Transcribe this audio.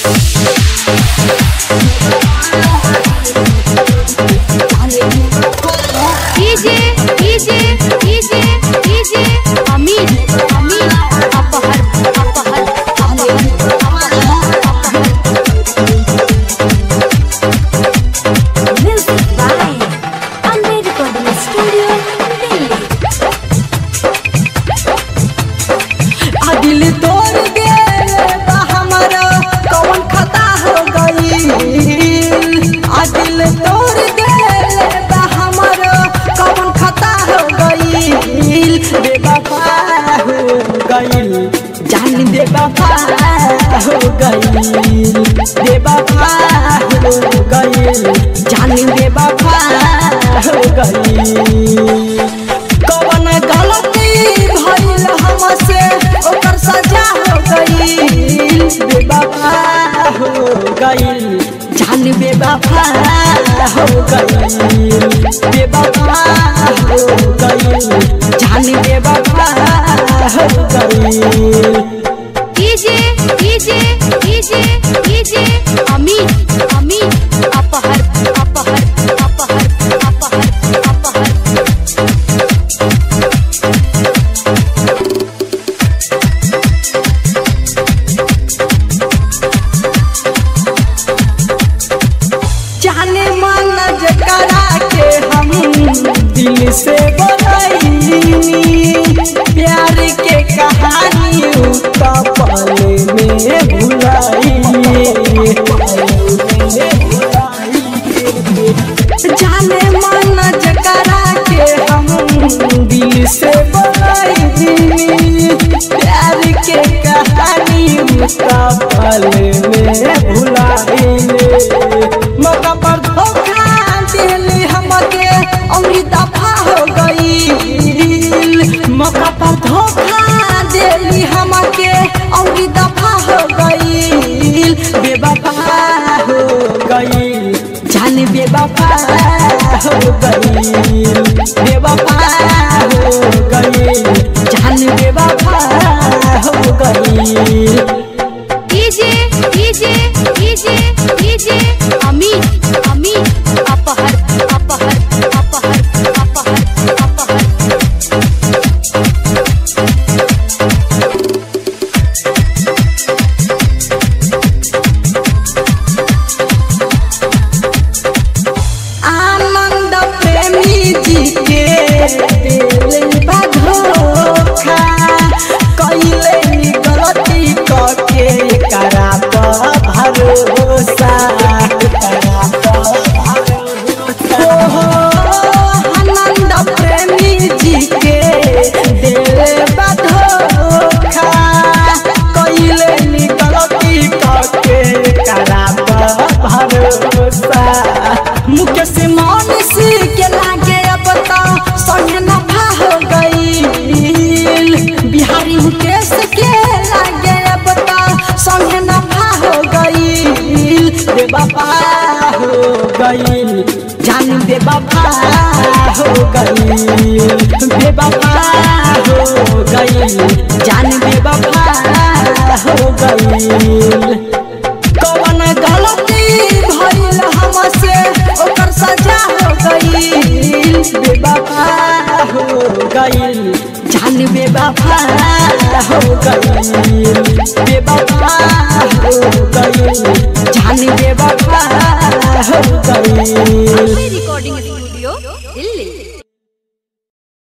दिल तोड़ गए हमारा कौन खता हो गई। दिल तोड़ गए हमारा कौन खता हो गई। बेवफा हो गई जान बेवफा हो गई। बेवफा हो गई जान बेवफा हो गई। कौन गलती भइल हमसे ओकर सजा हो गई। बेवफा हो गई जान बेवफा हो गई। बेवफा हो गई जान बेवफा हो गई। डीजे अमीर अपहर जाने मन जकरा के हम दिल से बोलैनी। प्यार के कहानी पल में भुलाई। जाने मन जकरा के हम दिल से बोलैनी। प्यार के कहानी पल में भुलाई। मौका पर धोखा दिली हमके उम्र दफा हो गई। मौका पर धोखा दिली हमके उम्र दफा हो गई। बेवफा हो गई जान बेवफा हो गई। बेवफा हो गई जान बेवफा हो गई। डीजे अमीर अपहर आनंद प्रेमी जी के दिल बा धोखा। कइले गलती करके करा भरोसा। आनंद प्रेमी जी के दिल बा धोखा। कइले गलती करके करा भरोसा। मुकेश मानस के लागे अब तो संग नफा हो गई। बिहारी मुकेश के लागे अब तो संग नफा हो गई। बेवफा हो गई जान बेवफा हो गई। बेवफा हो गई जान बेवफा हो गई। कौन गलती भइल हमसे ओकर सजा हो गई। बेवफा हो गई जान बेवफा हो गई। बेवफा हो गई जान बेवफा हो गई। Recording studio Delhi.